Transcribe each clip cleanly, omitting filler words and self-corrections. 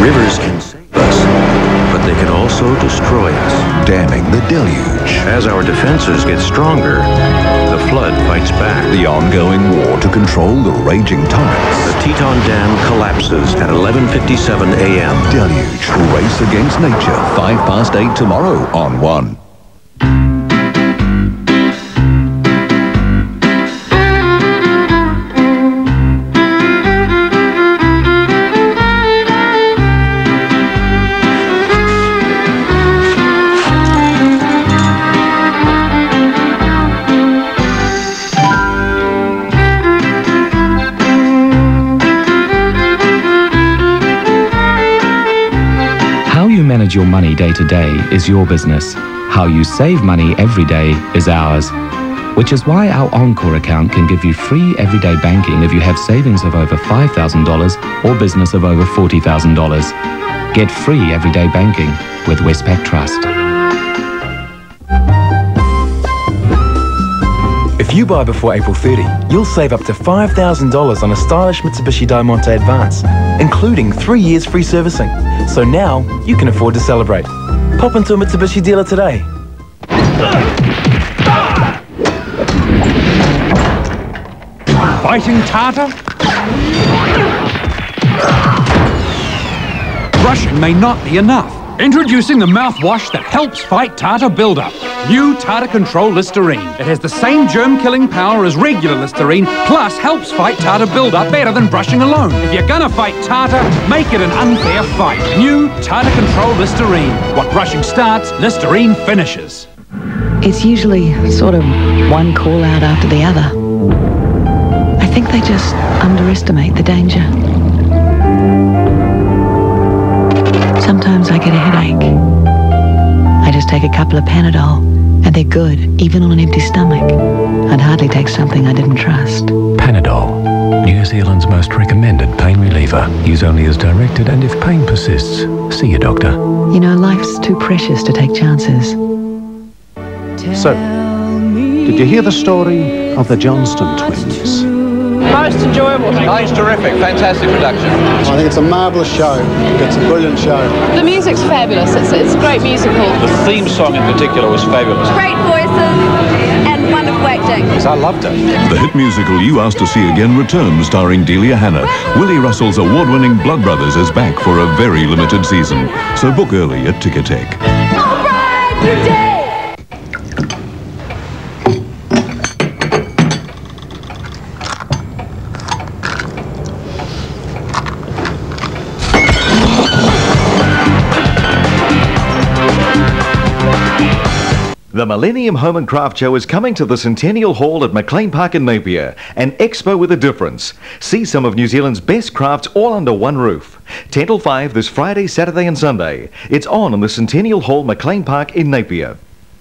Rivers can save us, but they can also destroy us. Damming the deluge. As our defenses get stronger, the flood fights back. The ongoing war to control the raging torrents. The Teton Dam collapses at 11:57 a.m. Deluge, race against nature. 8:05 tomorrow on 1. Manage your money day to day is your business. How you save money every day is ours. Which is why our Encore account can give you free everyday banking if you have savings of over $5,000 or business of over $40,000. Get free everyday banking with Westpac Trust. If you buy before April 30, you'll save up to $5,000 on a stylish Mitsubishi Diamante Advance, including 3 years free servicing. So now, you can afford to celebrate. Pop into a Mitsubishi dealer today. Fighting tartar? Brushing may not be enough. Introducing the mouthwash that helps fight tartar buildup. New Tartar Control Listerine. It has the same germ-killing power as regular Listerine, plus helps fight tartar buildup better than brushing alone. If you're gonna fight tartar, make it an unfair fight. New Tartar Control Listerine. What brushing starts, Listerine finishes. It's usually sort of one call out after the other. I think they just underestimate the danger. Sometimes I get a headache. I just take a couple of Panadol, and they're good, even on an empty stomach. I'd hardly take something I didn't trust. Panadol, New Zealand's most recommended pain reliever. Use only as directed, and if pain persists, see your doctor. You know, life's too precious to take chances. So, did you hear the story of the Johnston twins? Most enjoyable. Oh, it's terrific. Fantastic production. I think it's a marvellous show. It's a brilliant show. The music's fabulous. It's a great musical. The theme song in particular was fabulous. Great voices and wonderful acting. I loved it. The hit musical You Asked to See Again returns, starring Delia Hanna. Willie Russell's award-winning Blood Brothers is back for a very limited season. So book early at Ticketek. All right, you did. The Millennium Home and Craft Show is coming to the Centennial Hall at McLean Park in Napier. An expo with a difference. See some of New Zealand's best crafts all under one roof. 10 till 5 this Friday, Saturday and Sunday. It's on in the Centennial Hall, McLean Park in Napier.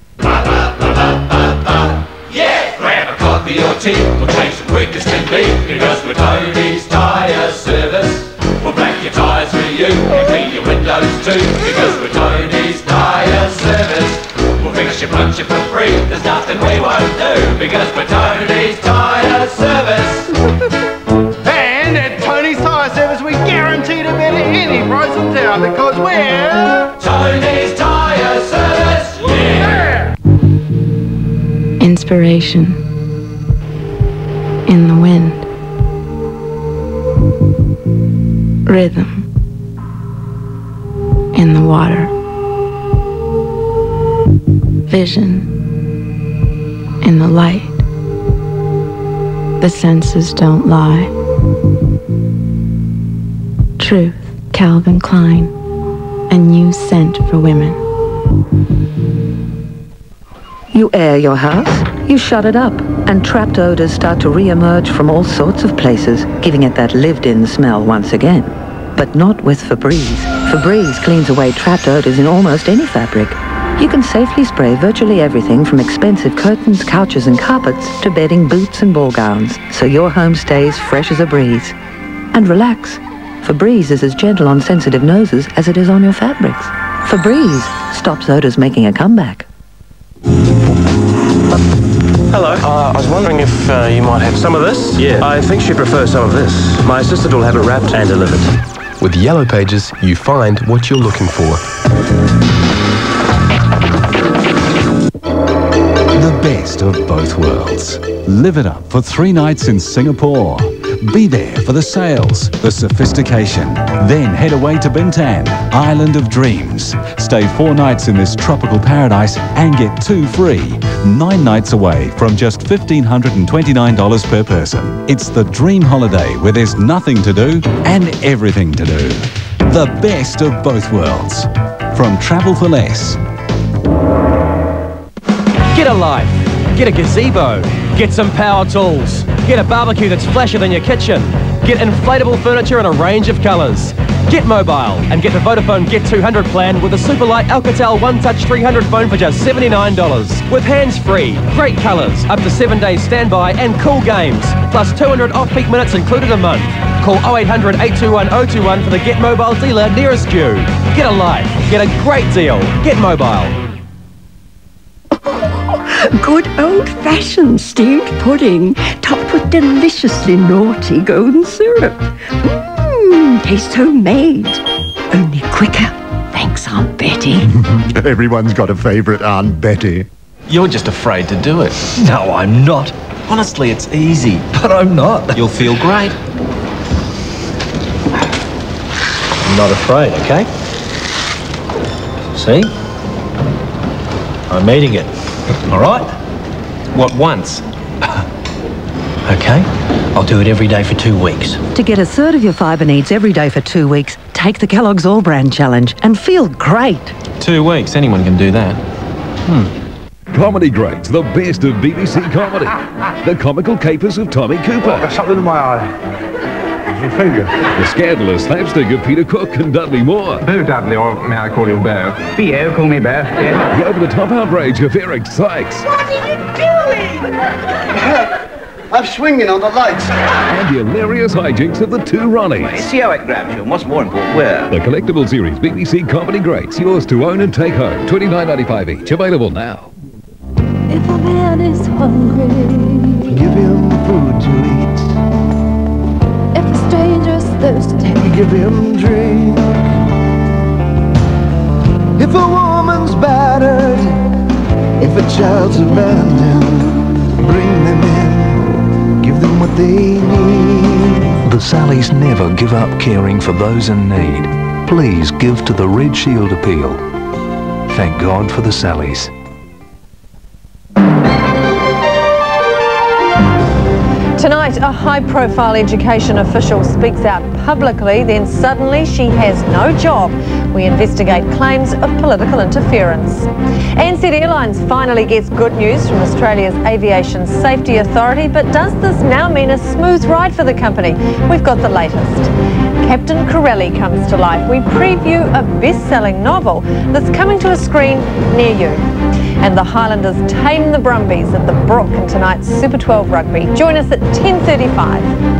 Yeah! Grab a coffee or tea, we'll change the quickest can be, because we're Tony's Tyre Service. We'll black your tyres for you and clean your windows too, because we're Tony's Tyre Service. We'll fix your puncture for free, there's nothing we won't do, because we're Tony's Tyre Service. And at Tony's Tyre Service we guarantee to better any price in town, because we're Tony's Tyre Service, yeah! Inspiration in the wind. Rhythm in the water. Vision in the light. The senses don't lie. Truth, Calvin Klein, a new scent for women. You air your house, you shut it up, and trapped odors start to re-emerge from all sorts of places, giving it that lived-in smell once again. But not with Febreze. Febreze cleans away trapped odors in almost any fabric. You can safely spray virtually everything from expensive curtains, couches and carpets to bedding, boots and ball gowns, so your home stays fresh as a breeze. And relax. Febreze is as gentle on sensitive noses as it is on your fabrics. Febreze stops odors making a comeback. Hello. I was wondering if you might have some of this. Yeah. I think she'd prefer some of this. My assistant will have it wrapped and delivered. With Yellow Pages, you find what you're looking for. The best of both worlds. Live it up for 3 nights in Singapore. Be there for the sails, the sophistication. Then head away to Bintan, Island of Dreams. Stay 4 nights in this tropical paradise and get 2 free. 9 nights away from just $1,529 per person. It's the dream holiday where there's nothing to do and everything to do. The best of both worlds. From Travel for Less. Get a life, get a gazebo, get some power tools, get a barbecue that's flashier than your kitchen, get inflatable furniture in a range of colours. Get mobile and get the Vodafone Get 200 plan with the super light Alcatel One Touch 300 phone for just $79. With hands-free, great colours, up to 7 days standby and cool games, plus 200 off-peak minutes included a month. Call 0800 821 021 for the Get Mobile dealer nearest you. Get a life, get a great deal, get mobile. Good old-fashioned steamed pudding, topped with deliciously naughty golden syrup. Tastes homemade, only quicker. Thanks, Aunt Betty. Everyone's got a favourite Aunt Betty. You're just afraid to do it. No, I'm not. Honestly, it's easy, but I'm not. You'll feel great. I'm not afraid, okay? See? I'm eating it. All right? What, once? Okay, I'll do it every day for 2 weeks. To get a third of your fibre needs every day for 2 weeks, take the Kellogg's All Brand Challenge and feel great. 2 weeks, anyone can do that. Comedy Greats, the best of BBC comedy. The comical capers of Tommy Cooper. I've got something in my eye. Your finger. The scandalous slapstick of Peter Cook and Dudley Moore. Boo Dudley, or may I call you Bo? Theo, call me Bo. Yeah. The over-the-top outrage of Eric Sykes. What are you doing? I'm swinging on the lights. And the hilarious hijinks of the two Ronnies. See how it grabs you, and what's more important, where? The collectible series BBC Comedy Greats, yours to own and take home. $29.95 each, available now. If a man is hungry, Give him food to eat. if a stranger's thirsty, Give him drink. If a woman's battered, if a child's abandoned, bring them in, give them what they need. The Sallys never give up caring for those in need. Please give to the Red Shield Appeal. Thank God for the Sallys. Tonight, a high-profile education official speaks out publicly, then suddenly she has no job. We investigate claims of political interference. ANZ Airlines finally gets good news from Australia's Aviation Safety Authority, but does this now mean a smooth ride for the company? We've got the latest. Captain Corelli comes to life. We preview a best-selling novel that's coming to a screen near you. And the Highlanders tame the Brumbies at the Brook in tonight's Super 12 Rugby. Join us at 10:35.